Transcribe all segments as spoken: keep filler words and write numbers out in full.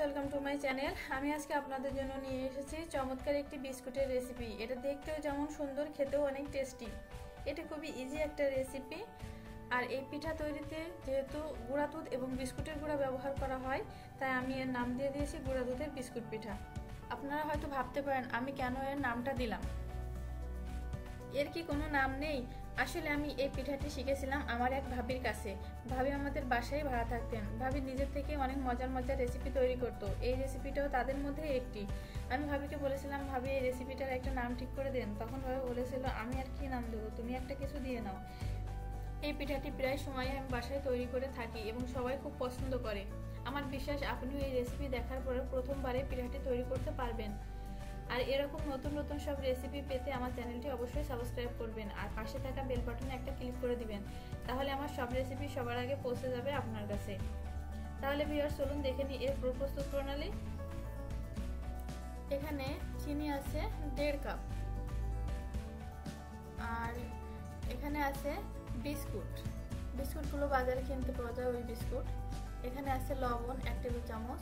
Welcome to my channel. আমি আজকে আপনাদের জন্য নিয়ে এসেছি চমৎকার একটি বিস্কুটের রেসিপি। এটা দেখতেও যেমন সুন্দর, খেতেও অনেক টেস্টি। এটা খুবই ইজি একটা রেসিপি। আর এই পিঠা তৈরিতে যেহেতু গুঁড়া দুধ এবং বিস্কুটের গুঁড়া ব্যবহার করা হয়, তাই আমি এর নাম দিয়ে দিয়েছি গুঁড়া দুধের বিস্কুট পিঠা। আপনারা হয়তো ভাবতে পারেন আমি কেন এর নামটা দিলাম। এর কি কোনো নাম নেই? আসলে আমি এই পিঠাটি শিখেছিলাম আমার এক ভাবির কাছে। ভাবি আমাদের বাসায় ভাড়া থাকতেন। ভাবি নিজের থেকে অনেক মজার মজার রেসিপি তৈরি করতো। এই রেসিপিটাও তাদের মধ্যে একটি। আমি ভাবিকে বলেছিলাম, ভাবি এই রেসিপিটার একটা নাম ঠিক করে দেন। তখন ভাবি বলেছিল, আমি আর কি নাম দেবো, তুমি একটা কিছু দিয়ে নাও। এই পিঠাটি প্রায় সময় আমি বাসায় তৈরি করে থাকি এবং সবাই খুব পছন্দ করে। আমার বিশ্বাস আপনিও এই রেসিপি দেখার পরে প্রথমবারে পিঠাটি তৈরি করতে পারবেন। আর এরকম নতুন নতুন সব রেসিপি পেতে আমার চ্যানেলটি অবশ্যই সাবস্ক্রাইব করবেন আর পাশে থাকা বেল বাটনে একটা ক্লিক করে দিবেন। তাহলে আমার সব রেসিপি সবার আগে পৌঁছে যাবে আপনার কাছে। তাহলে ভিউয়ার্স, চলুন দেখে নিই এর প্রস্তুত প্রণালী। এখানে চিনি আছে দেড় কাপ, আর এখানে আছে বিস্কুট। বিস্কুটগুলো বাজারে কিনতে পাওয়া যায়, ওই বিস্কুট। এখানে আছে লবণ এক টেবিল চামচ।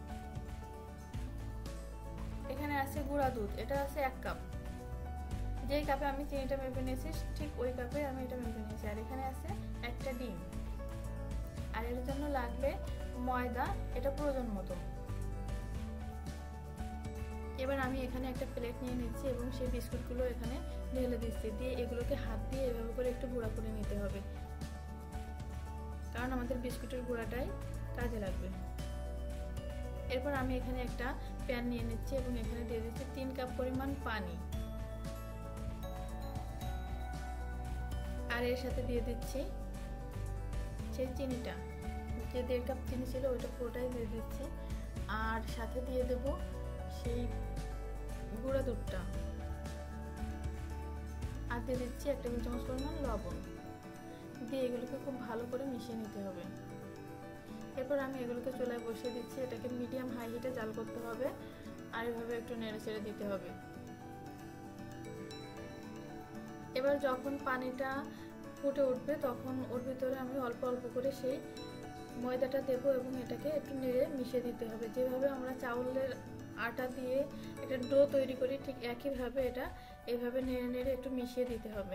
এখানে আছে গুঁড়া দুধ, এটা আছে এক কাপ। যেই কাপে আমি চিনিটা মেপে নিয়েছি ঠিক ওই কাপে আমি এটা মেপে নিয়েছি। আর এখানে আছে একটা ডিম। আর এর জন্য লাগবে ময়দা, এটা প্রয়োজন মতো। এবার আমি এখানে একটা প্লেট নিয়ে নিচ্ছি এবং সেই বিস্কুটগুলো এখানে ঢেলে দিচ্ছি। দিয়ে এগুলোকে হাত দিয়ে এভাবে করে একটু গুঁড়া করে নিতে হবে, কারণ আমাদের বিস্কুটের গুঁড়াটাই কাজে লাগবে। এরপর আমি এখানে একটা প্যান নিয়ে নিচ্ছি এবং এখানে দিয়ে দিচ্ছি তিন কাপ পরিমাণ পানি। আর এর সাথে দিয়ে দিচ্ছি সেই চিনিটা, যে দেড় কাপ চিনি ছিল ওইটা পুরোটাই দিয়ে দিচ্ছি। আর সাথে দিয়ে দেব সেই গুঁড়া দুধটা। আর দিয়ে দিচ্ছি এক টেবিল চামচ পরিমাণ লবণ। দিয়ে এগুলোকে খুব ভালো করে মিশিয়ে নিতে হবে। এরপর আমি এগুলোকে চুলায় বসিয়ে দিচ্ছি। এটাকে মিডিয়াম হাই হিটে জাল করতে হবে আর এভাবে একটু নেড়ে চেড়ে দিতে হবে। এবার যখন পানিটা ফুটে উঠবে তখন ওর ভিতরে আমি অল্প অল্প করে সেই ময়দাটা দেবো এবং এটাকে একটু নেড়ে মিশিয়ে দিতে হবে। যেভাবে আমরা চাউলের আটা দিয়ে একটা ডো তৈরি করি ঠিক একইভাবে এটা এইভাবে নেড়ে নেড়ে একটু মিশিয়ে দিতে হবে।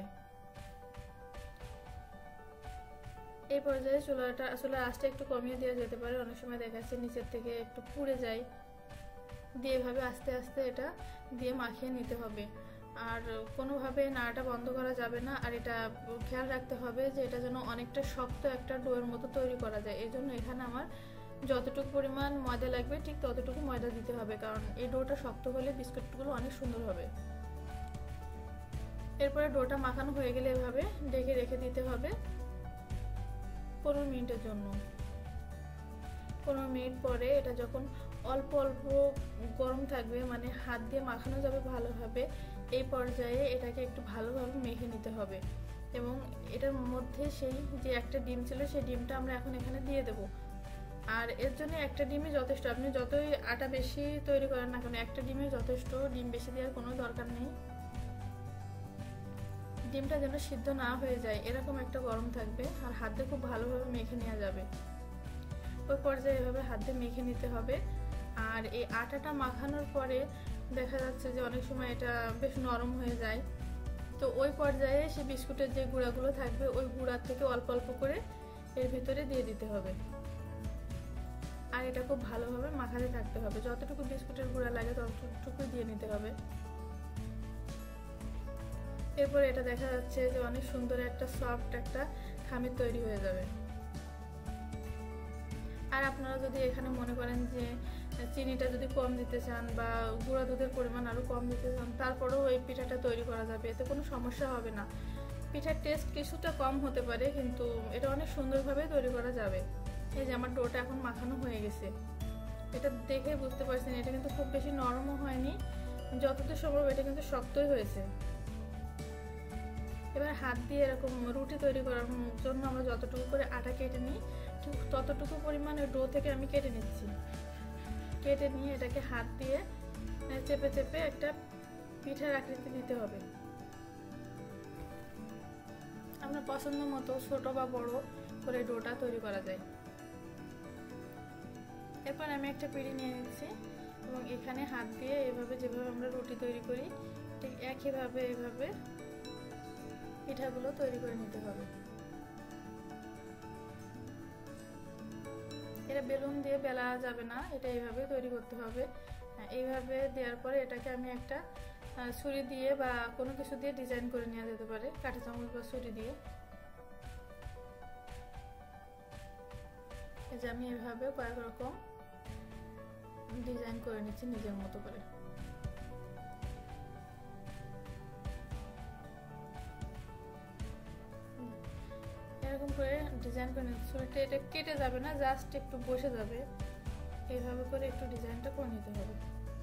এই পর্যায়ে চুলাটা চুলার আঁচটা একটু কমিয়ে দেওয়া যেতে পারে, অনেক সময় দেখা যাচ্ছে নিচের থেকে একটু পুড়ে যায়। দিয়ে এভাবে আস্তে আস্তে এটা দিয়ে মাখিয়ে নিতে হবে। আর কোনোভাবে নাড়াটা বন্ধ করা যাবে না। আর এটা খেয়াল রাখতে হবে যে এটা যেন অনেকটা শক্ত একটা ডোয়ের মতো তৈরি করা যায়। এই জন্য এখানে আমার যতটুকু পরিমাণ ময়দা লাগবে ঠিক ততটুকু ময়দা দিতে হবে, কারণ এই ডোটা শক্ত হলে বিস্কুটগুলো অনেক সুন্দর হবে। এরপরে ডোটা মাখানো হয়ে গেলে এভাবে ঢেকে রেখে দিতে হবে পনেরো মিনিটের জন্য। পনেরো মিনিট পরে এটা যখন অল্প অল্প গরম থাকবে, মানে হাত দিয়ে মাখানো যাবে ভালোভাবে, এই পর্যায়ে এটাকে একটু ভালোভাবে মেখে নিতে হবে। এবং এটার মধ্যে সেই যে একটা ডিম ছিল সেই ডিমটা আমরা এখন এখানে দিয়ে দেব। আর এর জন্য একটা ডিমই যথেষ্ট। আপনি যতই আটা বেশি তৈরি করেন না কেন, একটা ডিমই যথেষ্ট, ডিম বেশি দেওয়ার কোনো দরকার নেই। ডিমটা যেন সিদ্ধ না হয়ে যায় এরকম একটা গরম থাকবে আর হাত দিয়ে খুব ভালোভাবে মেখে নেওয়া যাবে। ওই পর্যায়ে এভাবে হাত দিয়ে মেখে নিতে হবে। আর এই আটাটা মাখানোর পরে দেখা যাচ্ছে যে অনেক সময় এটা বেশ নরম হয়ে যায়। তো ওই পর্যায়ে সেই বিস্কুটের যে গুঁড়াগুলো থাকবে ওই গুঁড়ার থেকে অল্প অল্প করে এর ভিতরে দিয়ে দিতে হবে। আর এটা খুব ভালোভাবে মাখাতে থাকতে হবে। যতটুকু বিস্কুটের গুঁড়া লাগে ততটুকু দিয়ে নিতে হবে। এরপর এটা দেখা যাচ্ছে যে অনেক সুন্দর একটা সফট একটা খামির তৈরি হয়ে যাবে। আর আপনারা যদি এখানে মনে করেন যে চিনিটা যদি কম দিতে চান বা গুঁড়া দুধের পরিমাণ আরও কম দিতে চান, তারপরেও এই পিঠাটা তৈরি করা যাবে, এতে কোনো সমস্যা হবে না। পিঠার টেস্ট কিছুটা কম হতে পারে, কিন্তু এটা অনেক সুন্দরভাবে তৈরি করা যাবে। এই যে আমার ডোটা এখন মাখানো হয়ে গেছে, এটা দেখে বুঝতে পারছেন এটা কিন্তু খুব বেশি নরমও হয়নি, যতদূর সম্ভব এটা কিন্তু শক্তই হয়েছে। এবার হাত দিয়ে এরকম রুটি তৈরি করার জন্য আমরা যতটুকু করে আটা কেটে নিই ঠিক ততটুকু পরিমাণে ডো থেকে আমি কেটে নিচ্ছি। কেটে নিয়ে এটাকে হাত দিয়ে চেপে চেপে একটা পিঠার আকৃতি দিতে হবে। আপনার পছন্দ মতো ছোট বা বড় করে ডোটা তৈরি করা যায়। এরপর আমি একটা পিঁড়ি নিয়ে নিচ্ছি এবং এখানে হাত দিয়ে এভাবে যেভাবে আমরা রুটি তৈরি করি ঠিক একইভাবে এভাবে পিঠাগুলো তৈরি করে নিতে হবে। এটা বেলুন দিয়ে বেলা যাবে না, এটা এইভাবে তৈরি করতে হবে। এইভাবে দেওয়ার পরে এটাকে আমি একটা ছুরি দিয়ে বা কোনো কিছু দিয়ে ডিজাইন করে নেওয়া যেতে পারে, কাঁটা চামচ বা ছুরি দিয়ে। এই যে আমি এভাবে কয়েক রকম ডিজাইন করে নিচ্ছি নিজের মতো করে। এরকম করে ডিজাইন করে নিচ্ছি, ছুরিটা এটা কেটে যাবে না, জাস্ট একটু বসে যাবে। এইভাবে করে একটু ডিজাইনটা করে নিতে হবে।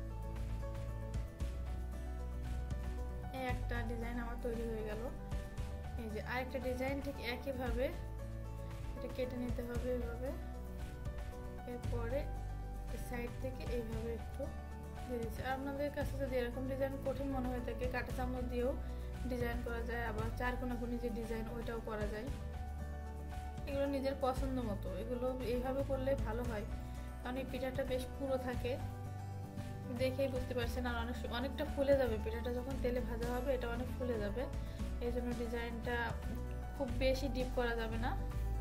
এই একটা ডিজাইন আমার তৈরি হয়ে গেল। এই যে আরেকটা ডিজাইন ঠিক একইভাবে এটা কেটে নিতে হবে এভাবে। এরপরে সাইড থেকে এইভাবে একটু দিয়ে দিচ্ছি। আপনাদের কাছে যদি এরকম ডিজাইন কঠিন মনে হয়ে থাকে কাঁটা চামচ দিয়েও ডিজাইন করা যায়, আবার চার কোনাকুনি যে ডিজাইন ওইটাও করা যায়। এগুলো নিজের পছন্দ মতো, এগুলো এইভাবে করলে ভালো হয়, কারণ এই পিঠাটা বেশ পুরো থাকে, দেখেই বুঝতে পারছেন। আর অনেক অনেকটা ফুলে যাবে পিঠাটা যখন তেলে ভাজা হবে, এটা অনেক ফুলে যাবে। এই জন্য ডিজাইনটা খুব বেশি ডিপ করা যাবে না।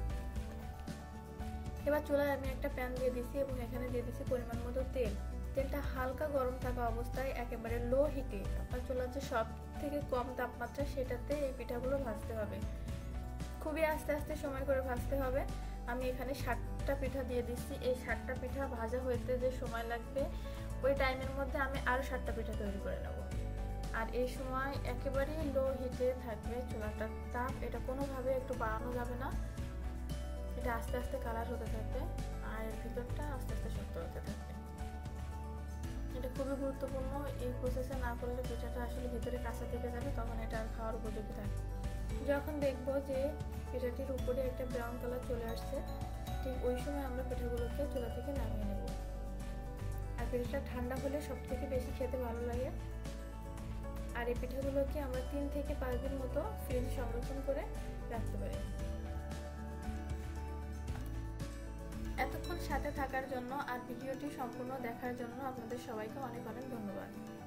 এবার চুলায় আমি একটা প্যান দিয়ে দিছি এবং এখানে দিয়ে দিছি পরিমাণ মতো তেল। তেলটা হালকা গরম থাকা অবস্থায় একেবারে লো হিটে, আপনার চুলার যে সব থেকে কম তাপমাত্রা সেটাতে এই পিঠাগুলো ভাজতে হবে। খুবই আস্তে আস্তে সময় করে ভাজতে হবে। আমি এখানে ষাটটা পিঠা দিয়ে দিচ্ছি। এই ষাটটা পিঠা ভাজা হইতে যে সময় লাগবে ওই টাইমের মধ্যে আমি আরও ষাটটা পিঠা তৈরি করে নেব। আর এই সময় একেবারেই লো হিটে থাকবে চুলাটার তাপ, এটা কোনোভাবে একটু বাড়ানো যাবে না। এটা আস্তে আস্তে কালার হতে থাকবে আর এর ভিতরটা আস্তে আস্তে শক্ত হতে থাকবে। এটা খুবই গুরুত্বপূর্ণ, এই প্রসেসে না করলে পিঠাটা আসলে ভিতরে কাঁচা থেকে যাবে, তখন এটা আর খাওয়ার উপযোগী থাকবে। যখন দেখবো যে পিঠাটির উপরে একটা ব্রাউন কালার চলে আসছে, ঠিক ওই সময় আমরা পিঠাগুলোকে চুলা থেকে নামিয়ে নেব। আর পিঠাটা ঠান্ডা হলে সব থেকে বেশি খেতে ভালো লাগে। আর এই পিঠাগুলোকে আমরা তিন থেকে পাঁচ দিন মতো ফ্রিজে সংরক্ষণ করে রাখতে পারি। এতক্ষণ সাথে থাকার জন্য আর ভিডিওটি সম্পূর্ণ দেখার জন্য আপনাদের সবাইকে অনেক অনেক ধন্যবাদ।